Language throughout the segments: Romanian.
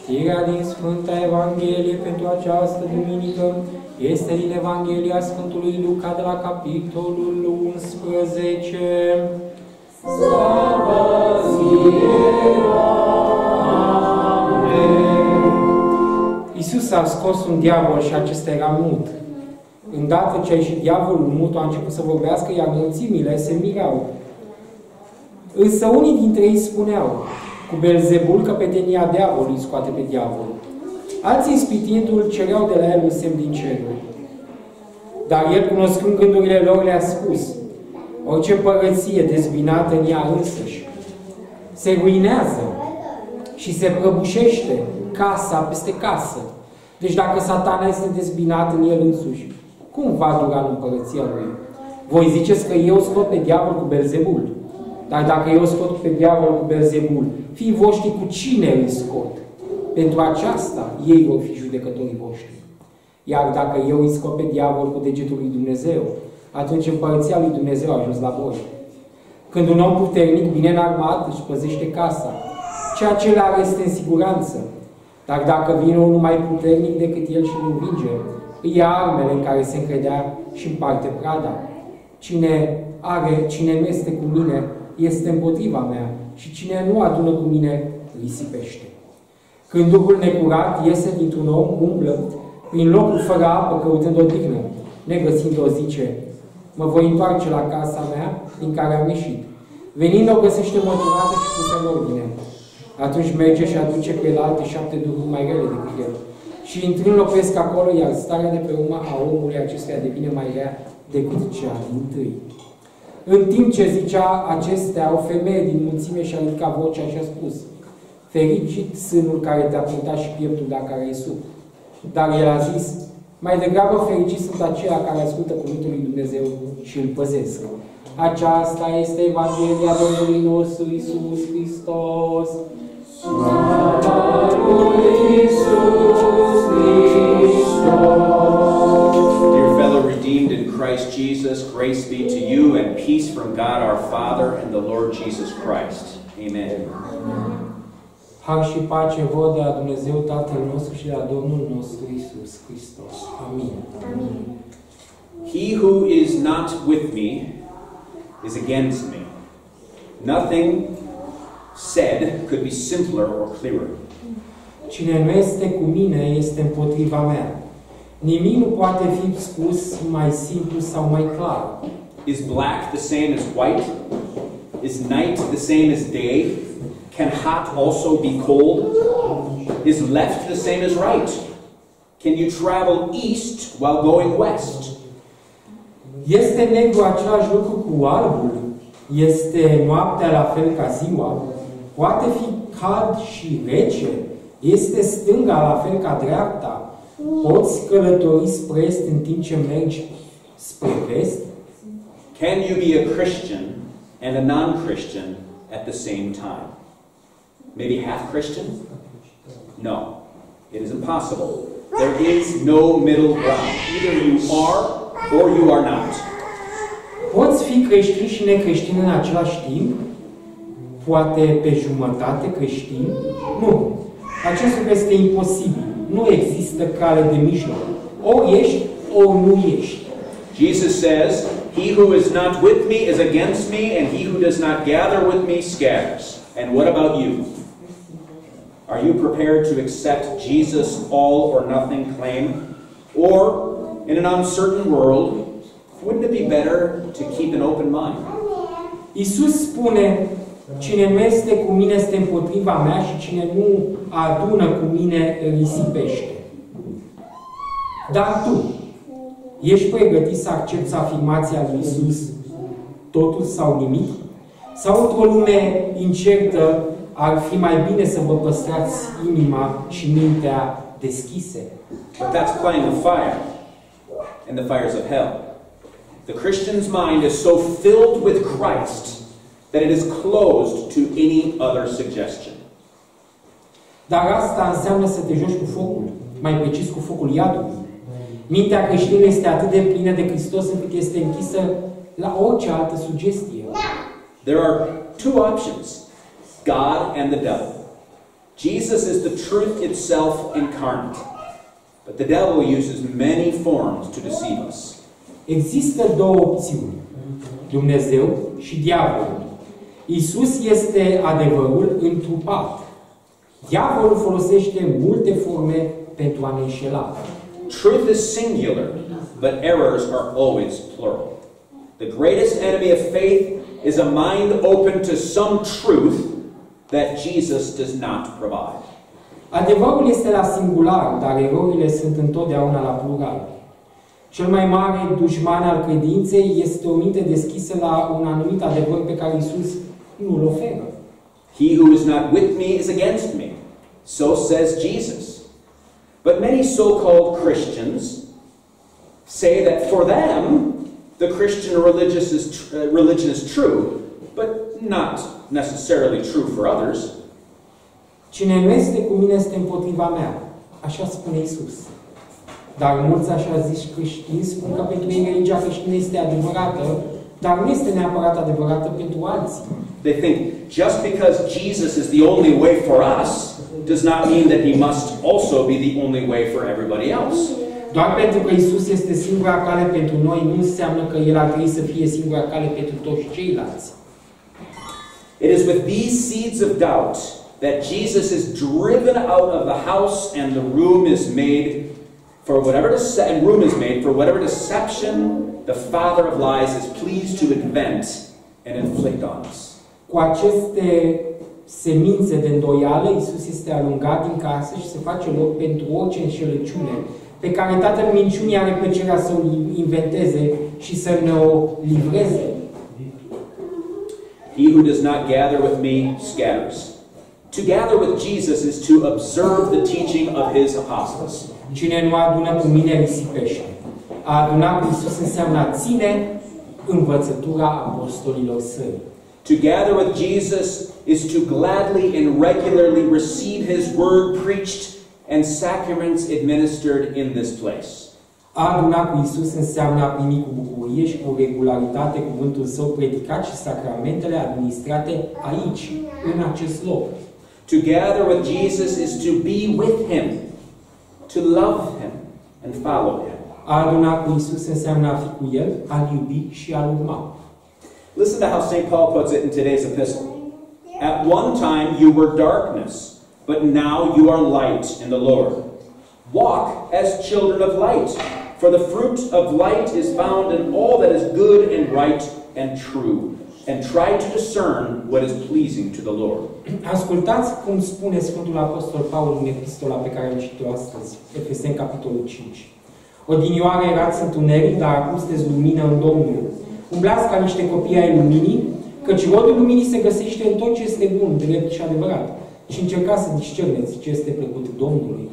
Citirea din Sfânta Evanghelie pentru această duminică este din Evanghelia Sfântului Luca de la capitolul 11. Slavă ție, Amen! Iisus a scos un diavol și acesta era mut. Îndată ce a ieșit diavolul, mutul a început să vorbească, iar mulțimile se mirau. Însă unii dintre ei spuneau, cu Belzebul, căpetenia diavolului scoate pe diavol. Alții, ispitindu-l, cereau de la el un semn din ceruri. Dar el, cunoscând gândurile lor, le-a spus, orice părăție dezbinată în ea însăși se ruinează și se prăbușește casa peste casă. Deci dacă Satana este dezbinat în el însuși, cum va dura în împărăția lui? Voi ziceți că eu scot pe diavol cu Belzebul. Dar dacă eu scot pe diavol cu Belzebul, fiii voștri cu cine îi scot? Pentru aceasta ei vor fi judecătorii voștri. Iar dacă eu îi scot pe diavol cu degetul lui Dumnezeu, atunci împărăția lui Dumnezeu a ajuns la voi. Când un om puternic, bine înarmat, își păzește casa, ceea ce le are este în siguranță. Dar dacă vine unul mai puternic decât el și îl învinge, îi ia armele în care se încredea și împarte prada. Cine nu este cu mine, este împotriva mea, și cine nu adună cu mine, risipește. Când Duhul necurat iese dintr-un om, umblă prin locul fără apă, căutând odihnă, negăsind-o, zice, mă voi întoarce la casa mea din care am ieșit. Venind, o găsește măturată și pusă în ordine. Atunci merge și aduce pe el alte 7 duhuri mai rele decât el. Și intrând locuiesc acolo, iar starea de pe urmă a omului acestuia devine mai rea decât cea dintâi. În timp ce zicea acestea, o femeie din mulțime și-a ridicat vocea și a spus, fericit sânul care te-a purtat și pieptul de care ai sub. Dar el a zis, mai degrabă fericit sunt aceia care ascultă cuvântul lui Dumnezeu și îl păzesc. Aceasta este Evanghelia Domnului nostru Iisus Hristos. Slavă lui Iisus Hristos! Dear fellow redeemed in Christ Jesus, grace be to you and peace from God our Father and the Lord Jesus Christ. Amen. Har și pace vouă de la Dumnezeu Tatăl nostru și de la Domnul nostru Iisus Hristos. Amin. Amin. He who is not with me is against me. Nothing said could be simpler or clearer. Cine nu este cu mine este împotriva mea. Nimic nu poate fi spus mai simplu sau mai clar. Is black the same as white? Is night the same as day? Can hot also be cold? Is left the same as right? Can you travel east while going west? Este negru același lucru cu albul? Este noaptea la fel ca ziua? Poate fi cald și rece? Este stânga la fel ca dreapta? Poți călători spre est în timp ce mergi spre vest? Can you be a Christian and a non-Christian at the same time? Maybe half Christian? No, it is impossible. There is no middle ground. Either you are or you are not. Poți fi creștin și necreștin în același timp? Poate pe jumătate creștin? Nu. Acest lucru este imposibil. Nu există cale de mijloc. Ori ești, ori nu ești. Jesus says, he who is not with me is against me, and he who does not gather with me scatters. And what about you? Are you prepared to accept Jesus' all or nothing claim? Or, in an uncertain world, wouldn't it be better to keep an open mind? Iisus spune, cine nu este cu mine este împotriva mea și cine nu adună cu mine risipește. Dar tu, ești pregătit să accepti afirmația lui Iisus, totul sau nimic? Sau într-o lume incertă ar fi mai bine să vă păstrați inima și mintea deschise? But that's playing with fire, and the fires of hell. The Christian's mind is so filled with Christ that it is closed to any other suggestion. Dar asta înseamnă să te joci cu focul, mai precis cu focul iadului. Mintea creștină este atât de plină de Hristos încât este închisă la orice altă sugestie. There are two options, God and the devil. Jesus is the truth itself incarnate, but the devil uses many forms to deceive us. Există două opțiuni, Dumnezeu și diavolul. Iisus este adevărul întrupat. Diavolul folosește multe forme pentru a ne înșela. Truth is singular, but errors are always plural. The greatest enemy of faith is a mind open to some truth that Jesus does not provide. Adevărul este la singular, dar erorile sunt întotdeauna la plural. Cel mai mare dușman al credinței este o minte deschisă la un anumit adevăr pe care Iisus nu îl oferă. He who is not with me is against me. So says Jesus. But many so-called Christians say that for them, the Christian religion is true, but not necessarily true for others. Cine nu este cu mine este împotriva mea, așa spune Iisus. Dar mulți așa zici creștini spun că pentru ei religia creștină este adevărată, dar nu este neapărat adevărată pentru alții. They think just because Jesus is the only way for us does not mean that he must also be the only way for everybody else. Doar pentru că Iisus este singura cale pentru noi, nu înseamnă că El ar trebui să fie singura cale pentru toți ceilalți. It is with these seeds of doubt that Jesus is driven out of the house and the room is made for whatever deception the father of lies is pleased to invent and inflict on us. Cu aceste semințe de îndoială, Iisus este alungat din casă și se face loc pentru orice înșelăciune pe care tatăl minciunii are plăcerea să o inventeze și să ne o livreze. He who does not gather with me scatters. To gather with Jesus is to observe the teaching of his apostles. Cine nu adună cu mine risipește. A aduna cu Iisus înseamnă a ține învățătura apostolilor săi. To gather with Jesus is to gladly and regularly receive his word preached and sacraments administered in this place. A aduna cu Iisus înseamnă a primi cu bucurie și cu regularitate cuvântul său predicat și sacramentele administrate aici, în acest loc. To gather with Jesus is to be with him, to love him and follow him. A aduna cu Iisus înseamnă a fi cu El, a-L iubi și a-L urma. Listen to how St. Paul puts it in today's epistle. At one time you were darkness, but now you are light in the Lord. Walk as children of light, for the fruit of light is found in all that is good and right and true, and try to discern what is pleasing to the Lord. Ascultați cum spune Sfântul Apostol Paul în epistola pe care am citit-o astăzi, Efeseni, capitolul 5. Odinioară erați întuneric, dar acum sunteți lumină în Domnul. Umblați ca niște copii ai luminii, căci rodul luminii se găsește în tot ce este bun, drept și adevărat. Și încercați să discerneți ce este plăcut Domnului.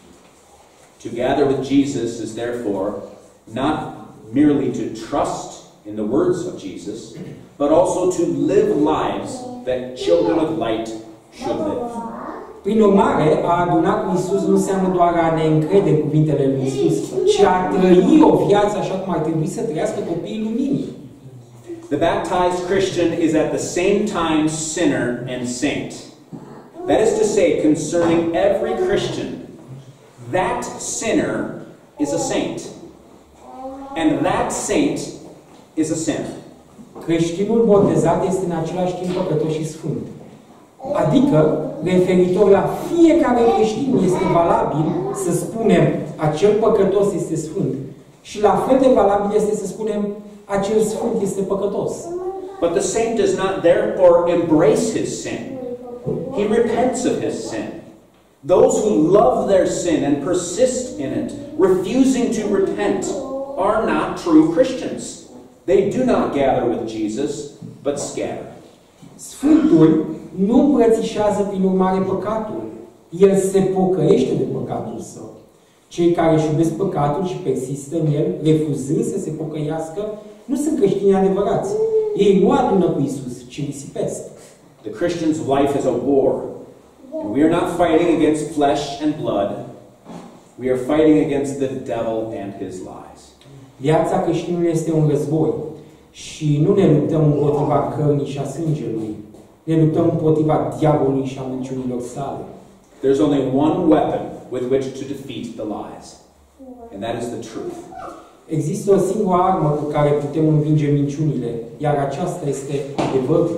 To gather with Jesus is therefore not merely to trust in the words of Jesus, but also to live lives that children of light should live. Prin urmare, a aduna cu Iisus nu înseamnă doar a ne încrede în cuvintele lui Iisus, ci a trăi o viață așa cum ar trebui să trăiască copiii luminii. The baptized Christian is at the same time sinner and saint. That is to say, concerning every Christian, that sinner is a saint, and that saint is a sinner. Creștinul botezat este în același timp păcătos și sfânt. Adică, referitor la fiecare creștin este valabil să spunem acel păcătos este sfânt și la fel de valabil este să spunem acel sfânt este păcătos. But the saint does not therefore embrace his sin. He repents of his sin. Those who love their sin and persist in it, refusing to repent, are not true Christians. They do not gather with Jesus, but scatter. Sfântul nu îmbrățișează prin urmare păcatul. El se pocăiește de păcatul său. Cei care își iubesc păcatul și persistă în el, refuzând să se pocăiască, nu sunt creștini adevărați. Ei nu adună cu Iisus, ci risipesc. The Christian's life is a war. And we are not fighting against flesh and blood. We are fighting against the devil and his lies. Viața creștinului este un război și nu ne luptăm împotriva cărnii și a sângelui. Ne luptăm împotriva diavolului și a minciunilor sale. there's only one weapon with which to defeat the lies, and that is the truth. Există o singură armă cu care putem învinge minciunile, iar aceasta este adevărul.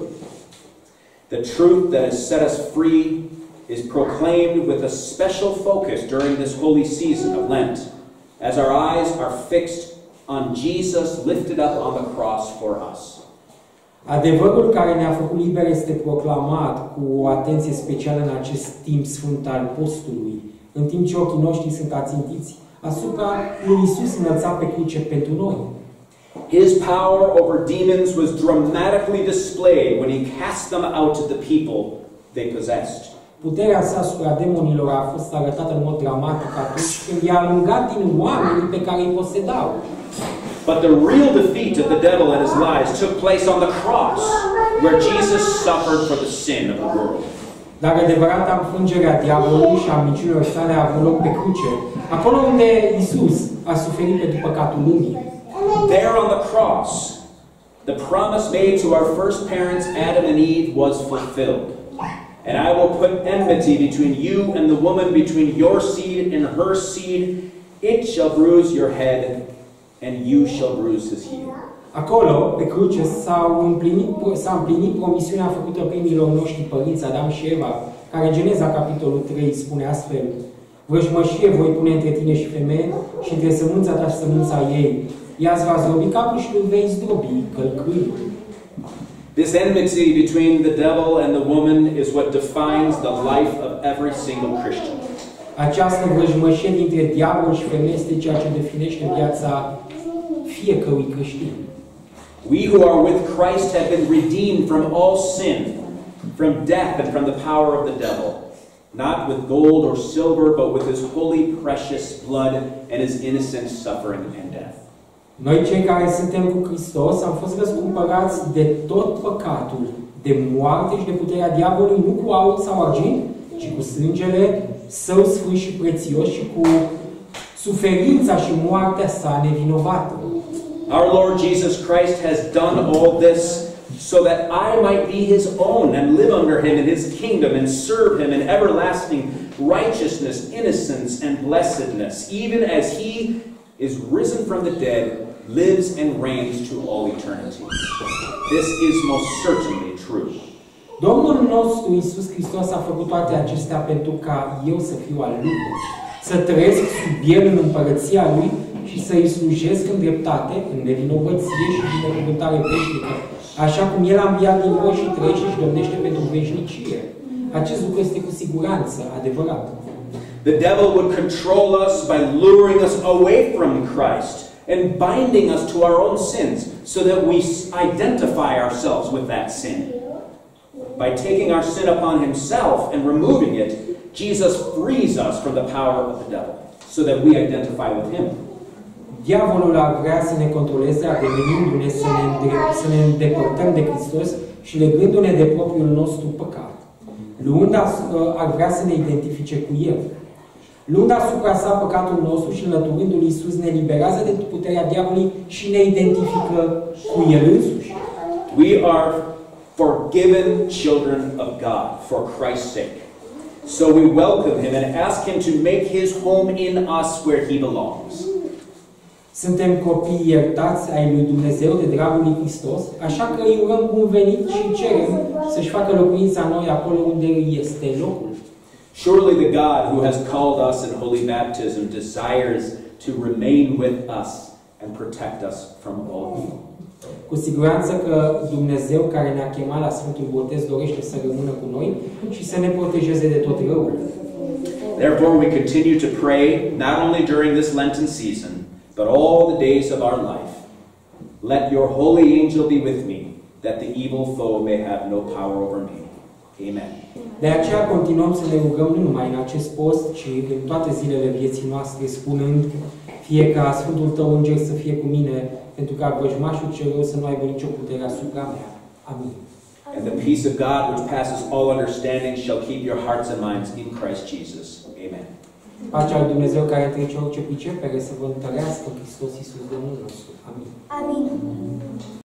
The truth that has set us free is proclaimed with a special focus during this holy season of Lent, as our eyes are fixed on Jesus lifted up on the cross for us. Adevărul care ne-a făcut liberi este proclamat cu o atenție specială în acest timp sfânt al postului, în timp ce ochii noștri sunt ațintiți asupra lui Iisus înălțat pe cruce pentru noi. His power over demons was dramatically displayed when he cast them out to the people they possessed. Puterea sa asupra demonilor a fost arătată în mod dramatic atunci când i-a alungat din oamenii pe care îi posedau. But the real defeat of the devil and his lies took place on the cross, where Jesus suffered for the sin of the world. Dar adevărata înfrângerea diavolului și a minciunilor sale a avut loc pe cruce, acolo unde Iisus a suferit pentru păcatul lumii. There on the cross, the promise made to our first parents, Adam and Eve, was fulfilled. And I will put enmity between you and the woman, between your seed and her seed. It shall bruise your head, and you shall bruise his heel. Acolo, pe cruce, s-a împlinit promisiunea făcută primilor noștri părinți, Adam și Eva, care Geneza, capitolul 3, spune astfel: vrăjmășie voi pune între tine și femeie și între sămânța ta și sămânța ei. Ea îți va zdrobi capul și îl vei zdrobi călcâiul. This enmity between the devil and the woman is what defines the life of every single Christian. Această vrăjmășie dintre diavol și femeie este ceea ce definește viața fiecărui creștin. We who are with Christ have been redeemed from all sin, from death and from the power of the devil, not with gold or silver, but with his holy, precious blood and his innocent suffering and death. Noi, cei care suntem cu Hristos, am fost răscumpărați de tot păcatul, de moarte și de puterea diavolului, nu cu aur sau argint, ci cu sângele său sfânt și prețios și cu suferința și moartea sa nevinovată. Our Lord Jesus Christ has done all this so that I might be his own and live under him in his kingdom and serve him in everlasting righteousness, innocence, and blessedness, even as he is risen from the dead, lives and reigns to all eternity. This is most certainly true. Domnul nostru Iisus Hristos a făcut toate acestea pentru ca eu să fiu al Lui, să trăiesc sub El în împărăția Lui și să-i slujesc în dreptate, în nevinovăție și binecuvântare veșnică, așa cum El a înviat din voi și trăiește și domnește pentru veșnicie. Acest lucru este cu siguranță adevărat. The devil would control us by luring us away from Christ and binding us to our own sins so that we identify ourselves with that sin. By taking our sin upon himself and removing it, Jesus frees us from the power of the devil so that we identify with him. Diavolul ar vrea să ne controleze, adevenindu-ne să ne îndepărtăm de Hristos și legându-ne de propriul nostru păcat. Ar vrea să ne identifice cu El. Luând asupra sa păcatul nostru și înlăturându-L, Iisus ne liberează de puterea diavolului și ne identifică cu El însuși. We are forgiven children of God for Christ's sake. So we welcome him and ask him to make his home in us where he belongs. Suntem copii iertați ai lui Dumnezeu de dragul lui Hristos, așa că îi urăm bun venit și cerem să-și facă locuința noi acolo unde îi este locul. Surely the God who has called us in holy baptism desires to remain with us and protect us from all evil. Cu siguranță că Dumnezeu care ne-a chemat la Sfântul Botez dorește să rămână cu noi și să ne protejeze de tot răul. Therefore we continue to pray not only during this Lenten season, but all the days of our life. Let your holy angel be with me, that the evil foe may have no power over me. Amen. De aceea continuăm să ne rugăm nu numai în acest post, ci în toate zilele vieții noastre, spunând: fie ca Sfântul Tău Înger să fie cu mine, pentru ca vrăjmașul cel rău să nu aibă nicio putere asupra mea. Amin. And the peace of God, which passes all understanding, shall keep your hearts and minds in Christ Jesus. Amen. Pacea lui Dumnezeu care trece orice pricepere să vă întărească în Hristos Iisus Domnul nostru. Amin. Amin.